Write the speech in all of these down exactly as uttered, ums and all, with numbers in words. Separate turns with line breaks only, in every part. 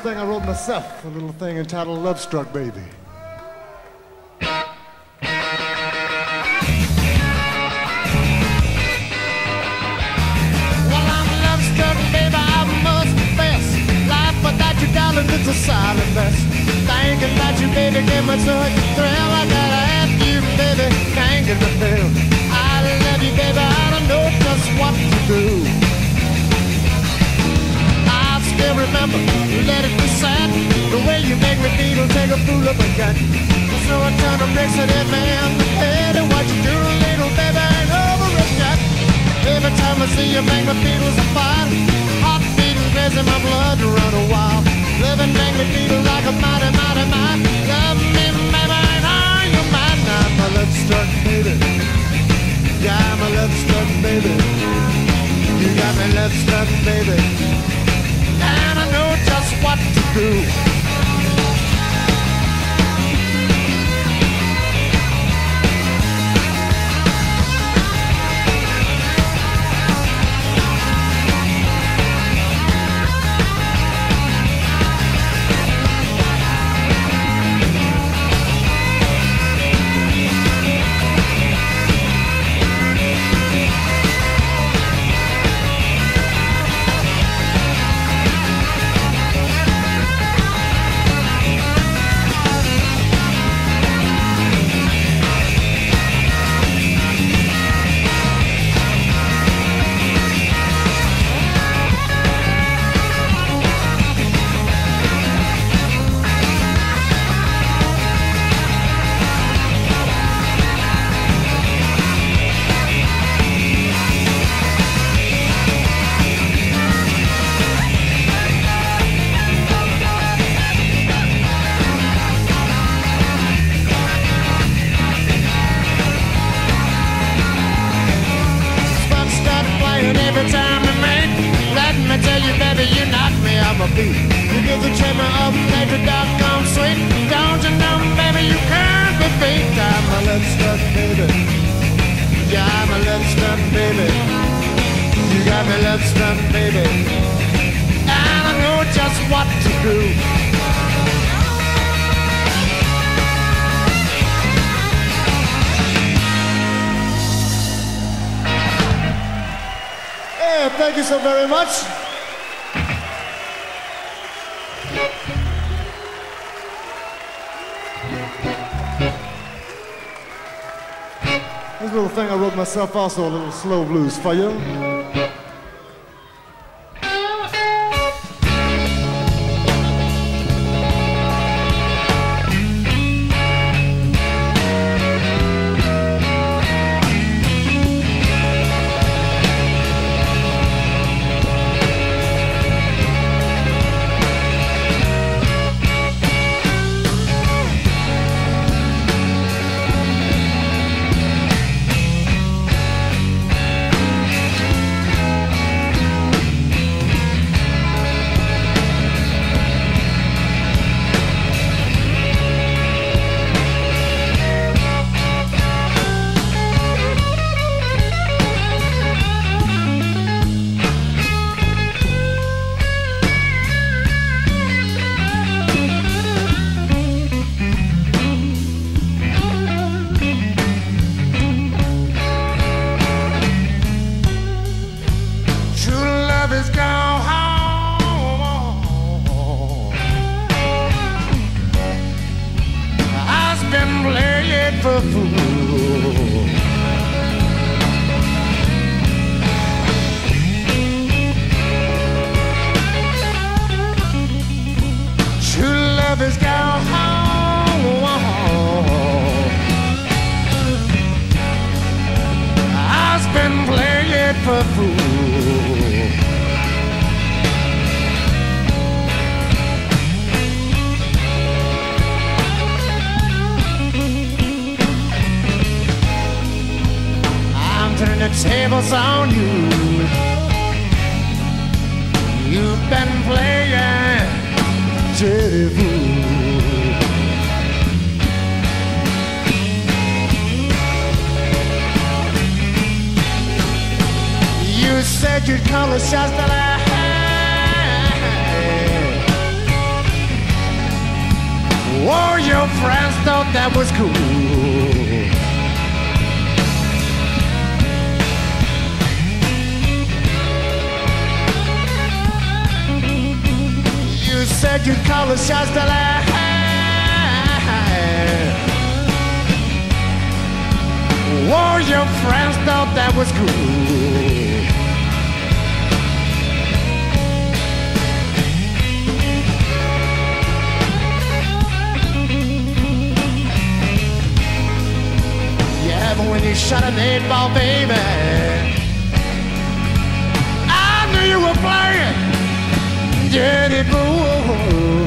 thing I wrote myself, a little thing entitled Love Struck Baby.
Well, I'm love struck, baby, I must confess. Life without you, darling, it's a silent mess. Thinking about you, baby, give me such a thrill. I gotta ask you, baby, can't get the feel. I love you, baby, I don't know just what to do. I still remember, let it be said, the way you make me feel, take a fool up again. So I turn to mix it in my head, and what you do, little baby, ain't over it yet. Every time I see you, make me feel so fine. Heart beating crazy, my blood to run a wild. Living make me feel like a mighty, mighty man. Love me, baby, and are you mine? Now my love struck, baby. Yeah, my love struck, baby. You got me love struck, baby. And I know just what to do. Every time we meet, let me tell you, baby, you knock me off my feet. You give the chamber of nature doggone sweet. Don't you know, baby, you can't be beat. I'm a love struck, baby. Yeah, I'm a love struck, baby. You got me love struck, baby. And I know just what to do.
Thank you so very much. This little thing I wrote myself, also a little slow blues for you.
Tables on you. You've been playing dirty fool. You said you'd call the shots that I had. Oh, your friends thought that was cool. You said you'd call the shots till I had. Oh, your friends thought that was cool. Yeah, but when you shot an eight ball, baby, I knew you were playing Jenny Boo.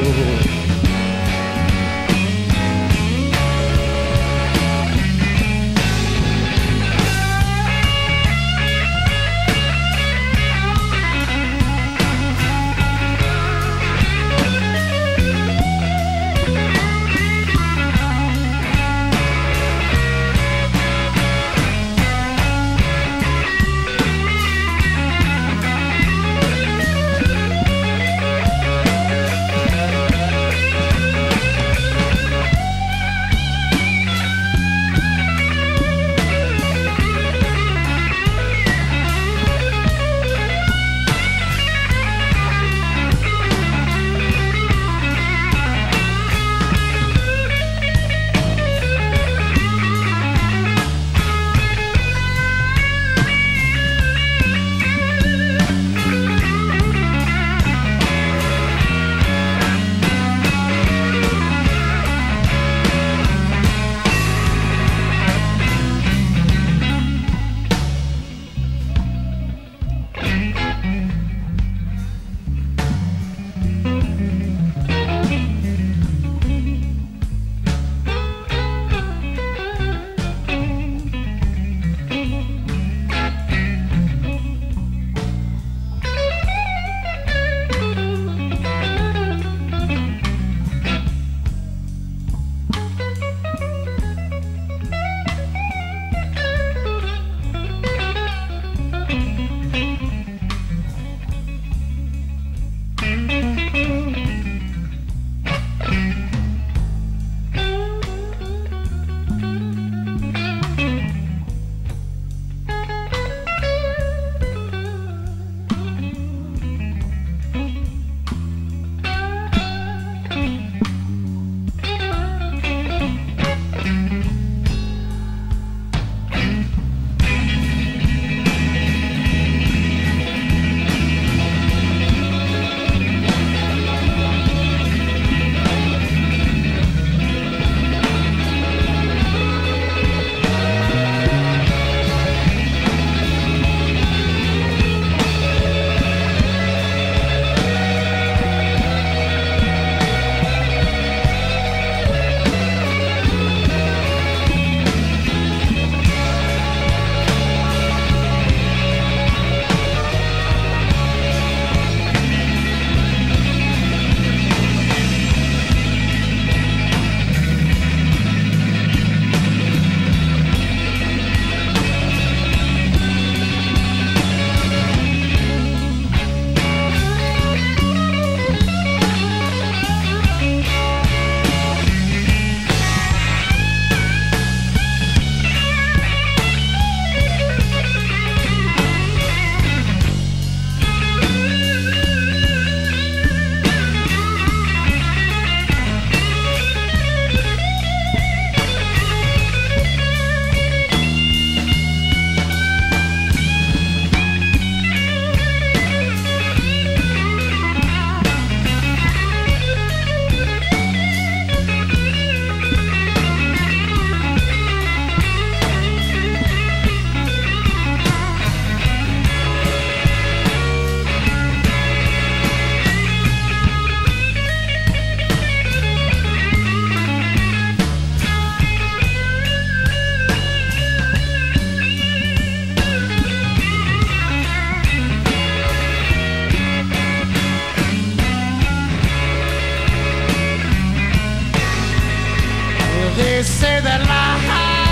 say that life,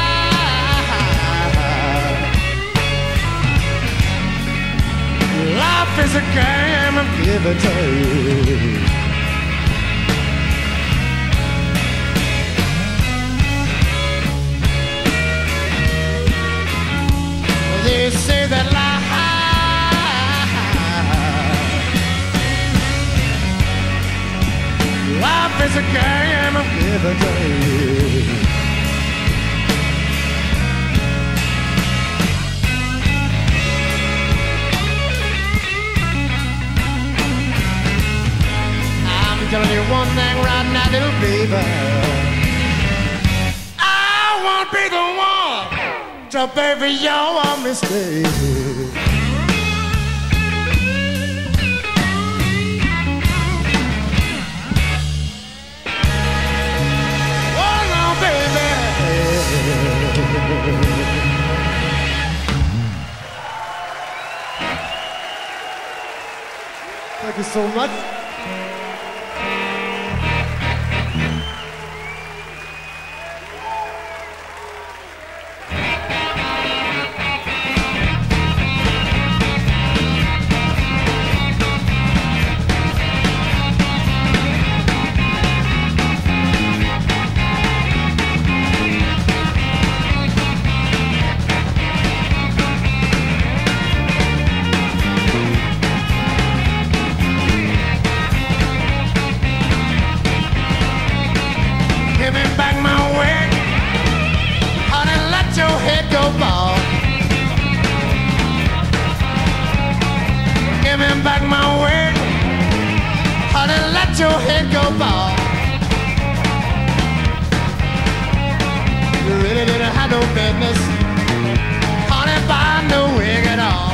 life is a game of give and take. game every day. I'm telling you one thing right now, little baby. I won't be the one to pay for your mistake.
Thank you so much.
Your head go bald. You really didn't have no business, honey, buy no wig at all.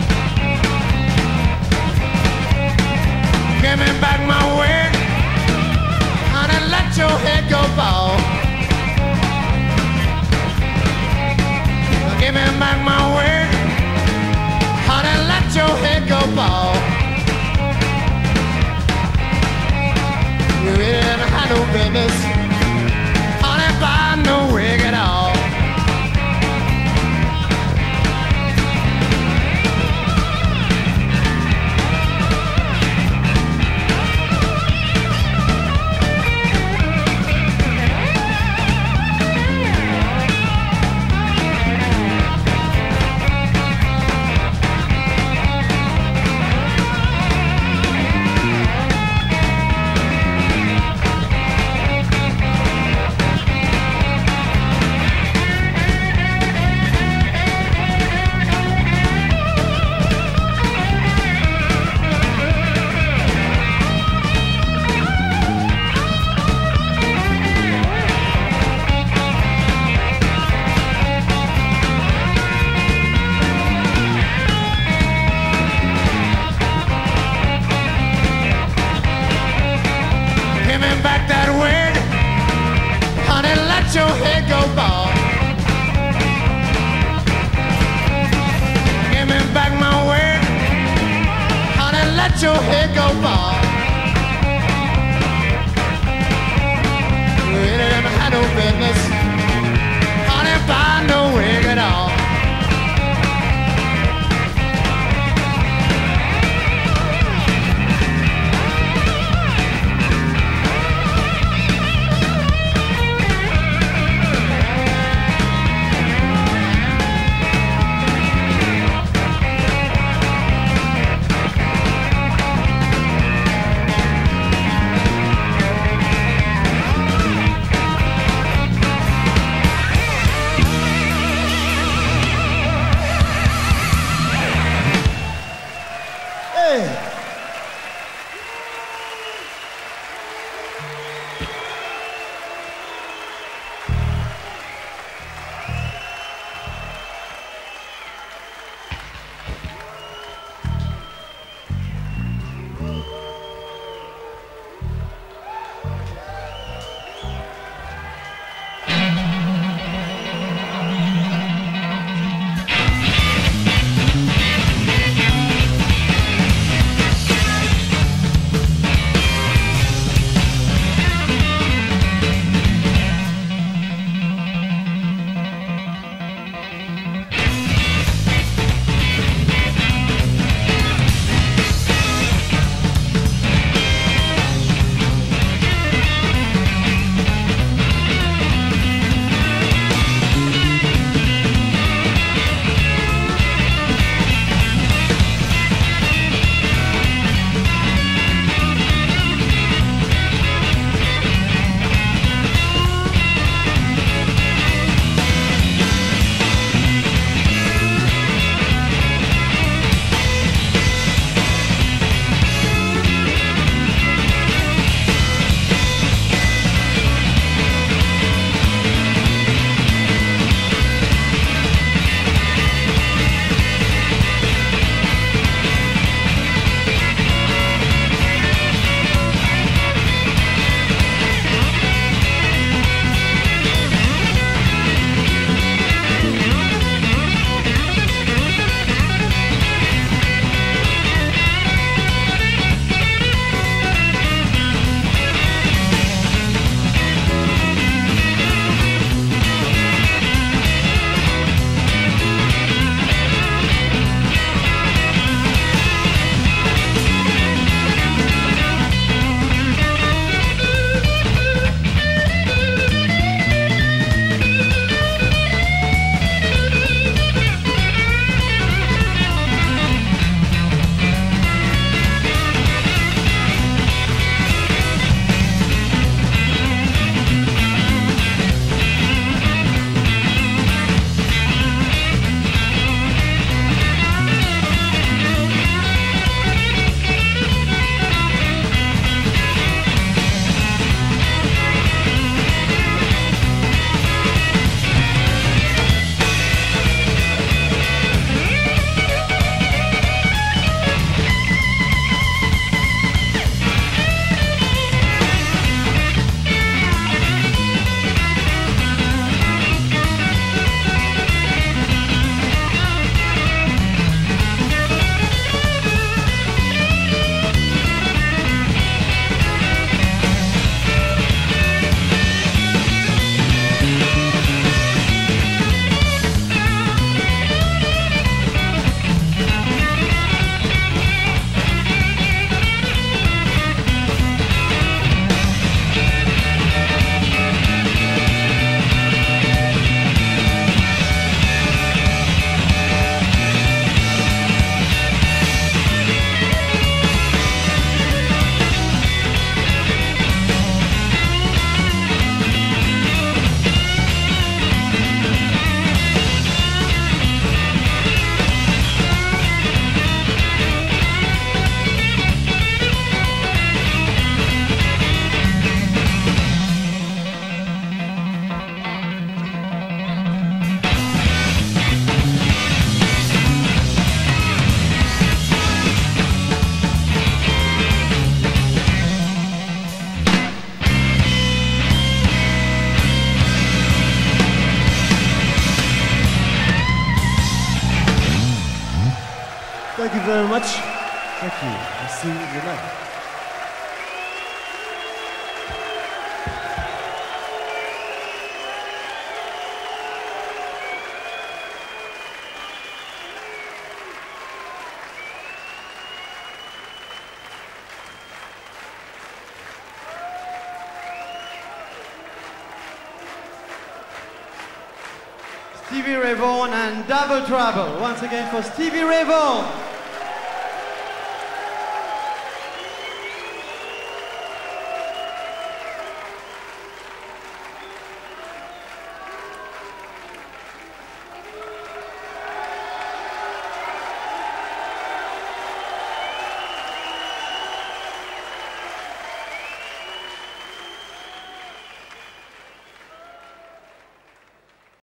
Give me back my wig, honey, let your head go bald. Give me back my wig, honey, let your head go bald. You really didn't have no business, honey, buy no wig at all.
very much. Thank you. I'll see you tonight.
Stevie Ray Vaughan and Double Trouble. Once again for Stevie Ray Vaughan.